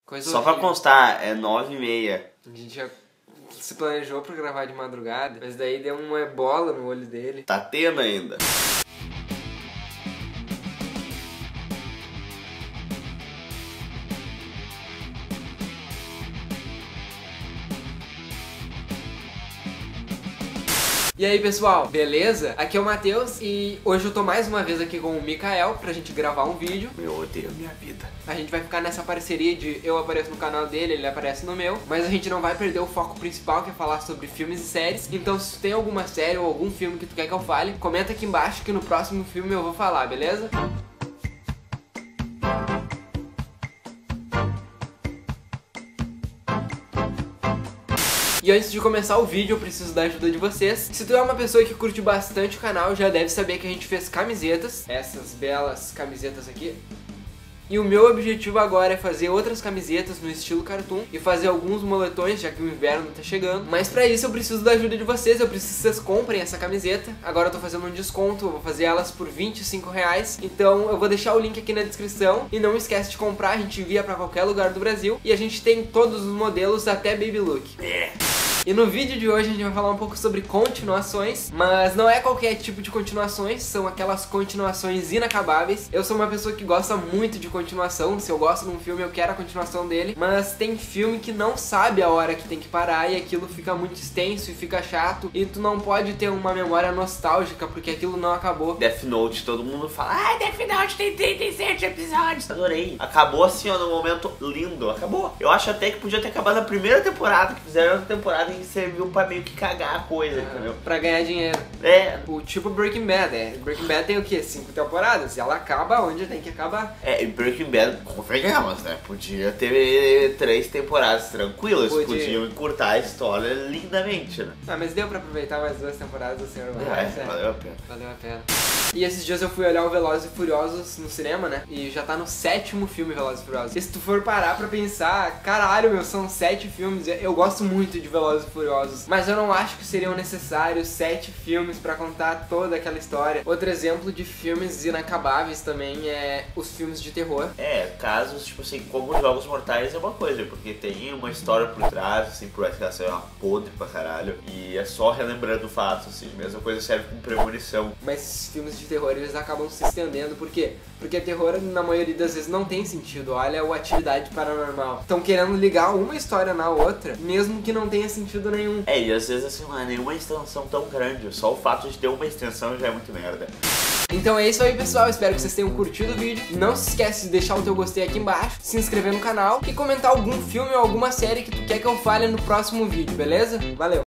Coisa Só pra horrível. constar, é 9h30. A gente já se planejou pra gravar de madrugada, mas daí deu uma ebola no olho dele. Tá tendo ainda. E aí pessoal, beleza? Aqui é o Matheus e hoje eu tô mais uma vez aqui com o Mikael pra gente gravar um vídeo. Eu odeio a minha vida. A gente vai ficar nessa parceria de eu apareço no canal dele, ele aparece no meu, mas a gente não vai perder o foco principal, que é falar sobre filmes e séries. Então se tu tem alguma série ou algum filme que tu quer que eu fale, comenta aqui embaixo que no próximo filme eu vou falar, beleza? E antes de começar o vídeo, eu preciso da ajuda de vocês. Se tu é uma pessoa que curte bastante o canal, já deve saber que a gente fez camisetas. Essas belas camisetas aqui. E o meu objetivo agora é fazer outras camisetas no estilo cartoon e fazer alguns moletões, já que o inverno tá chegando. Mas pra isso eu preciso da ajuda de vocês, eu preciso que vocês comprem essa camiseta. Agora eu tô fazendo um desconto, eu vou fazer elas por R$25. Então eu vou deixar o link aqui na descrição. E não esquece de comprar, a gente envia pra qualquer lugar do Brasil. E a gente tem todos os modelos, até Baby Look. E no vídeo de hoje a gente vai falar um pouco sobre continuações, mas não é qualquer tipo de continuações, são aquelas continuações inacabáveis. Eu sou uma pessoa que gosta muito de continuação, se eu gosto de um filme eu quero a continuação dele, mas tem filme que não sabe a hora que tem que parar e aquilo fica muito extenso e fica chato e tu não pode ter uma memória nostálgica porque aquilo não acabou. Death Note, todo mundo fala, ah, Death Note tem 37 episódios. Adorei. Acabou assim, ó, num momento lindo. Acabou. Eu acho até que podia ter acabado na primeira temporada, que fizeram outra temporada e serviu pra meio que cagar a coisa, entendeu? Pra ganhar dinheiro. É. O tipo Breaking Bad, Breaking Bad tem o quê? 5 temporadas? E ela acaba onde tem que acabar. É, e Breaking Bad, convenhamos, né? Podia ter 3 temporadas tranquilas, podiam encurtar a história lindamente, né? Ah, mas deu pra aproveitar mais 2 temporadas do Senhor Valeu a pena. Valeu a pena. E esses dias eu fui olhar o Velozes e Furiosos no cinema, né? E já tá no 7º filme Velozes e Furiosos. E se tu for parar pra pensar, caralho, meu, são 7 filmes. Eu gosto muito de Velozes e Furiosos, mas eu não acho que seriam necessários 7 filmes pra contar toda aquela história. Outro exemplo de filmes inacabáveis também é os filmes de terror. É, casos, tipo assim, como os Jogos Mortais é uma coisa, porque tem uma história por trás, assim, por essa ser uma podre pra caralho, e é só relembrando o fato, assim, a mesma coisa serve como premonição. Mas esses filmes de terror, eles acabam se estendendo, por quê? Porque terror, na maioria das vezes, não tem sentido. Olha o Atividade Paranormal. Estão querendo ligar uma história na outra, mesmo que não tenha sentido nenhum. É, e às vezes assim, não é nenhuma extensão tão grande, só o fato de ter uma extensão já é muito merda. Então é isso aí, pessoal, espero que vocês tenham curtido o vídeo. Não se esquece de deixar o teu gostei aqui embaixo, se inscrever no canal e comentar algum filme ou alguma série que tu quer que eu fale no próximo vídeo, beleza? Valeu!